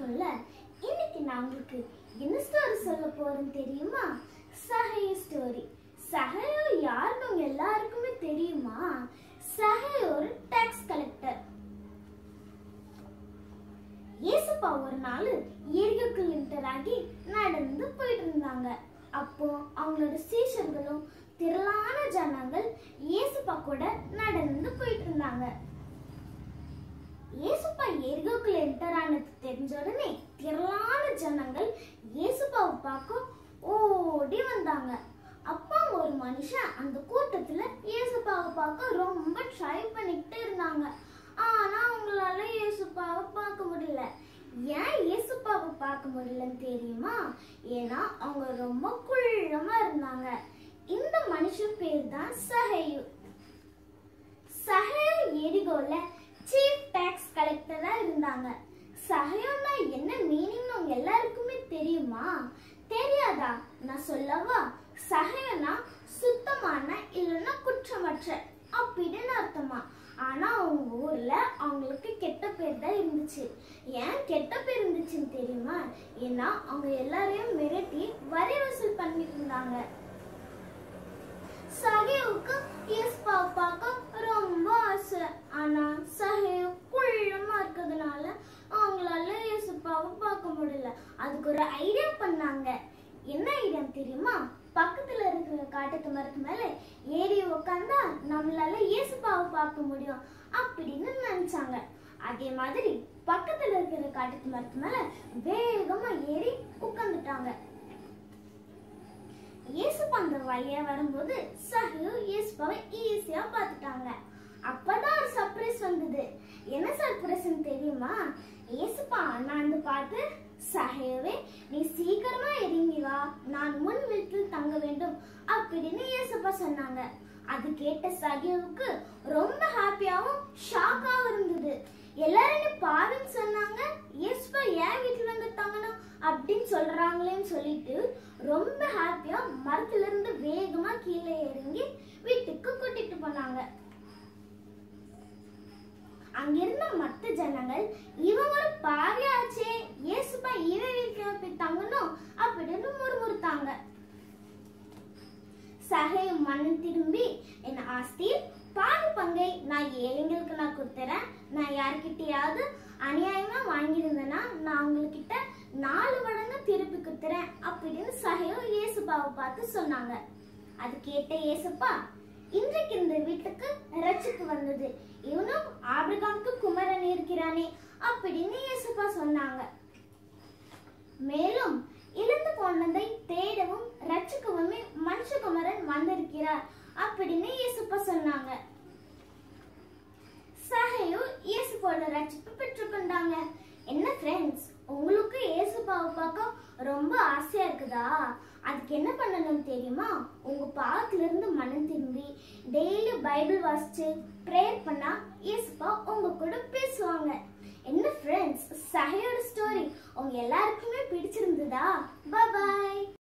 வணக்கம்ல. இன்னைக்கு நான் உங்களுக்கு என்ன ஸ்டோரி சொல்ல போறேன்னு தெரியுமா? சஹேயு ஸ்டோரி. சஹேயு யாருன்னு உங்க எல்லாருக்குமே தெரியுமா? சஹேயு ஒரு டாக்ஸ் கலெக்டர். இயேசுப்பா ஒரு நாள் எரிகோக்குள் என்டராகி நடந்து போயிட்டு இருந்தாங்க. அப்போ அவங்களோட சீஷர்களும் திரளான ஜனங்கள் இயேசுப்பா கூட நடந்து போயிட்டு இருந்தாங்க. இயேசுப்பா எரிகோக்குள் என்டர் ஆனது தெரிஞ்ச உடனே திரளான ஜனங்கள் இயேசுப்பாவை பார்க்க ஓடி வந்தாங்க. அப்பா ஒரு மனுஷன் அந்த கூட்டத்துல இயேசுப்பாவை பார்க்க ரொம்ப ட்ரை பண்ணிக்கிட்டே இருந்தாங்க. ஆனா அவங்களால இயேசுப்பாவை பார்க்க முடியல. ஏன் இயேசுப்பாவை பார்க்க முடியலன்னு தெரியுமா? ஏன்னா அவங்க ரொம்ப குள்ளமா இருந்தாங்க. இந்த மனுஷன் பேர் தான் சஹேயு. சஹேயு எரிகோல சீஃப் டாக்ஸ் கலெக்டரா இருந்தாங்க. சஹேயுனா என்ன மீனிங்னு உங்க எல்லாருக்குமே தெரியுமா? தெரியாதா? நான் சொல்லவா? சஹேயுனா சுத்தமான இல்லைன்னா குற்றமற்ற அப்படின்னு அர்த்தமா. ஆனா அவங்க ஊர்ல அவங்களுக்கு கெட்ட பேர் தான் இருந்துச்சு. ஏன் கெட்ட பேர் இருந்துச்சுன்னு தெரியுமா? ஏன்னா அவங்க எல்லாரையும் மிரட்டி வரி வசூல் பண்ணிட்டு இருந்தாங்க. சஹேயுக்கு இயேசுப்பாவை பார்க்க ரொம்ப ஆசை. ஆனா சஹேயு குள்ளமா இருக்கிறதுனால அவங்களால இயேசுப்பாவை பார்க்க முடியல. அதுக்கு ஒரு ஐடியா பண்ணாங்க. என்ன ஐடியா தெரியுமா? பக்கத்துல இருக்கிற காட்டுக்கு மரத்து மேல ஏறி உட்கார்ந்தா நம்மளால இயேசுப்பாவை பார்க்க முடியும் அப்படின்னு நினைச்சாங்க. அதே மாதிரி பக்கத்துல இருக்கிற காட்டுக்கு மரத்து மேல வேகமா ஏறி உட்கார்ந்துட்டாங்க. இயேசுப்பா அந்த வழியா வரும்போது சஹேயு இயேசுப்பாவை ஈஸியா பார்த்துட்டாங்க. அப்பதான் ஒரு சர்ப்ரைஸ் வந்தது. என்ன சர்ப்ரைஸ்ன்னு தெரியுமா? இயேசுப்பா அண்ணாந்து பார்த்து, சஹேயுவே நீ சீக்கிரமா இறங்கி வா, நான் முன் வீட்டில் தங்க வேண்டும் அப்படின்னு இயேசுப்பா சொன்னாங்க. அது கேட்ட சஹேயுவுக்கு ரொம்ப ஹாப்பியாவும் ஷாக்காவும் இருந்தது. எல்லாரும் பாருன்னு சொன்னாங்க, இயேசுப்பா ஏன் வீட்டுல வந்து தங்கணும் அப்படின்னு சொல்றாங்களேன்னு சொல்லிட்டு ரொம்ப ஹாப்பியா மரத்துல இருந்து வேகமா கீழே இறங்கி வீட்டுக்கு கூட்டிட்டு போனாங்க. அங்கிருந்த மற்ற ஜனங்கள் இவன் ஒரு பாவியாச்சே, இயேசுப்பா இவன் வீட்டுல போய் தங்கணும் அப்படின்னு முறுமுறுத்தாங்க. சஹேயு மனம் திரும்பி, என் ஆஸ்தியில் பாதி பங்கை நான் ஏழைங்களுக்கு நான் கொடுத்துறேன். நான் யாருக்கிட்டையாவது அநியாயமா வாங்கியிருந்தேன்னா நான் உங்ககிட்ட 4 மடங்கு திருப்பி கொடுத்துறேன் அப்படின்னு சஹேயு இயேசுப்பாவை பார்த்து சொன்னாங்க. அது கேட்ட இயேசுப்பா, இன்றைக்கு இந்த வீட்டுக்கு ரட்சிப்பு வந்தது, இவனும் ஆபிரகாமுக்கு குமாரன் இருக்கிறானே அப்படின்னு இயேசுப்பா சொன்னாங்க. மேலும் இழந்து போனதை தேடவும் ரட்சிக்கவுமே மனுஷகுமாரன் வந்திருக்கிறார் அப்படின்னு இயேசுப்பா சொன்னாங்க. சஹேயு இயேசுவோட ரட்சிப்பு பெற்றுக்கொண்டாங்க. என்ன ஃப்ரெண்ட்ஸ், உங்களுக்கு இயேசுப்பாவை பார்க்க ரொம்ப ஆசையா இருக்குதா? அதுக்கு என்ன பண்ணணும் தெரியுமா? உங்க பாவத்துல இருந்து மனம் திரும்பி டெய்லி பைபிள் வாசிச்சு ப்ரேயர் பண்ணா இயேசுப்பா உங்க கூட பேசுவாங்க. என்ன ஃப்ரெண்ட்ஸ், சஹேயோட ஸ்டோரி உங்க எல்லாருக்குமே பிடிச்சிருந்ததா? பாய்.